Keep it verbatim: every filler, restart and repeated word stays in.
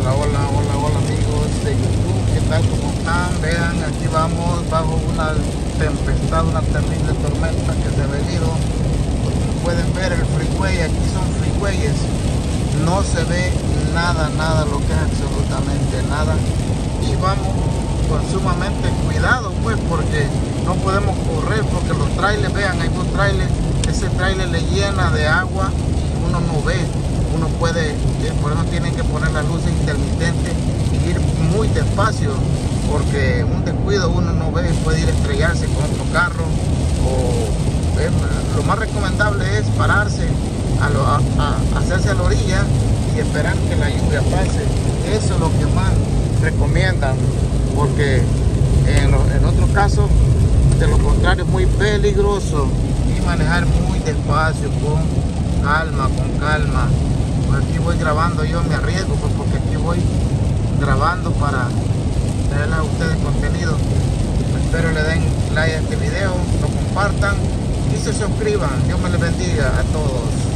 Hola, hola, hola, hola amigos de YouTube, ¿qué tal? ¿Cómo están? Vean, aquí vamos bajo una tempestad, una terrible tormenta que se ha venido. Como pueden ver, el freeway, aquí son freeways, no se ve nada, nada, lo que es absolutamente nada. Y vamos con sumamente cuidado, pues, porque no podemos correr, porque los trailers, vean, hay dos trailers, ese trailer le llena de agua y uno no ve. Uno puede, por eso tienen que poner las luces intermitentes y ir muy despacio, porque un descuido uno no ve, puede ir a estrellarse con otro carro. O eh, lo más recomendable es pararse, a, lo, a, a hacerse a la orilla y esperar que la lluvia pase. Eso es lo que más recomiendan, porque en, lo, en otros casos, de lo contrario, es muy peligroso, y manejar muy despacio, con calma, con calma. Aquí voy grabando, yo me arriesgo, pues, porque aquí voy grabando para traerles a ustedes contenido. Espero le den like a este video, lo compartan y se suscriban. Dios me les bendiga a todos.